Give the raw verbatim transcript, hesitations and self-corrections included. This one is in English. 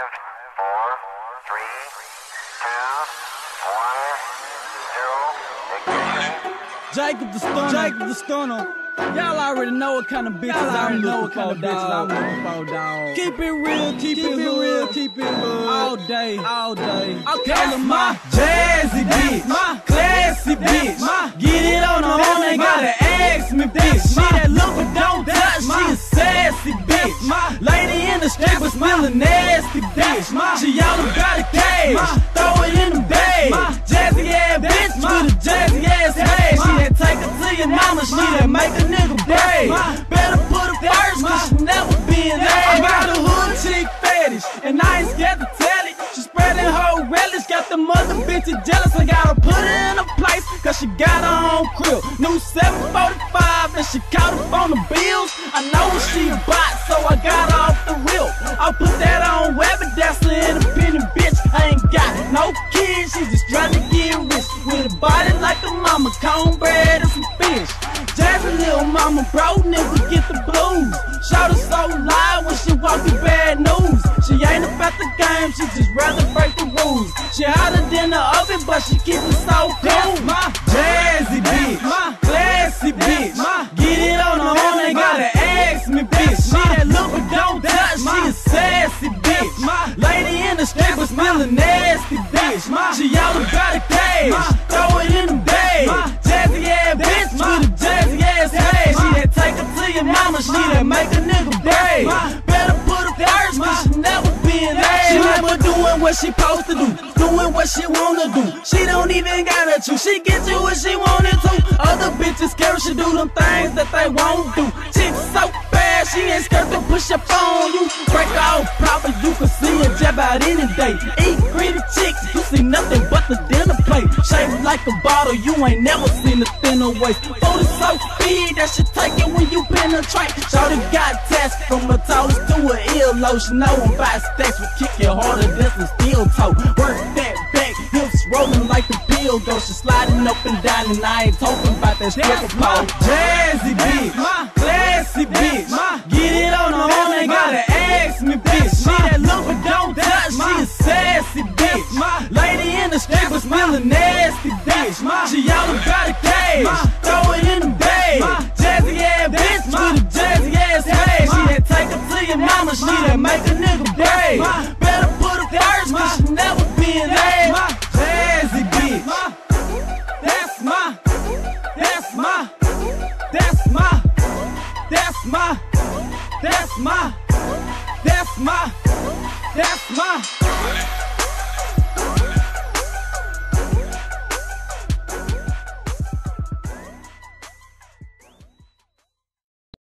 Five, four, three, two, one, zero. Ignition. Jacob the Stunner. Jacob the Stunner. Y'all already know what kind of bitches I'm looking for, dawg. Keep it real, keep, keep it real, keep it hood. All day, all day. Okay, that's my jazzy bitch, my classy bitch. My get it on the horn, they gotta ask me, bitch. She that look but don't touch, she a sassy bitch. My lady in the street but still a nasty bitch. She all about the cash, throw it in the bag. Jazzy ass bitch with a jazzy ass head. She that take her to your mama, she that make a nigga brave. Better put her first, cause she never been there. I got a hood chick fetish, and I ain't scared to tell it. She spreading her relish, got the mother bitches jealous. I gotta put her in a place, cause she got her own crib. New seven forty-five, and she caught up on the bills. I know what she bought, so I got her off the reel. I'll put that on webby, that's an independent bitch. I ain't got no kids, she's just trying to get rich. With a body like a mama, cornbread and some fish. Jazzy little mama, bro, nigga get the blues. Shout her so loud when she walk through bad news. She ain't about the game, she just rather break the rules. She hotter than the oven, but she keep it so cool. My jazzy bitch, my classy bitch. Get it on the horn, they gotta ask me, bitch. She that look but don't touch, she a sassy bitch. Lady in the street but still a nasty bitch. She all about the cash, throw it in the bag. Jazzy ass bitch with a jazzy ass head. She that take her to your mama, she that make a nigga brave. Better put her first, cause she never been there. She never doing what she supposed to do, doing what she wanna do. She don't even gotta choose, she get you what she wanted to. Other bitches scared she do them things that they won't do. Chicks so bad, she ain't scared to push up on you. Break off proper, you can see her jab out any day. Eat greedy chicks, you see nothing but the dinner plate. Shaped like a bottle, you ain't never seen a thinner waist. Booty so big that she take it when you penetrate. Shorty got tats from her toes to her earlobe. She know I'm by stacks, will kick you harder than some steel toe. Work that back, hips rolling like the pill go. She sliding up and down, and I ain't talking about that stripper pole. Jazzy bitch, my classy bitch. Get it on the horn, they gotta ask me, bitch. She that look but don't touch, she a sassy bitch. Lady in the street but still a nasty bitch. She all about the cash, throw it in the bag. Jazzy ass bitch with a jazzy ass head. She that take her to your mama, she that make a nigga brave. Better put her first, cause she never been there. Jazzy bitch, that's my, that's my, that's my, that's my, that's my, that's my, that's my.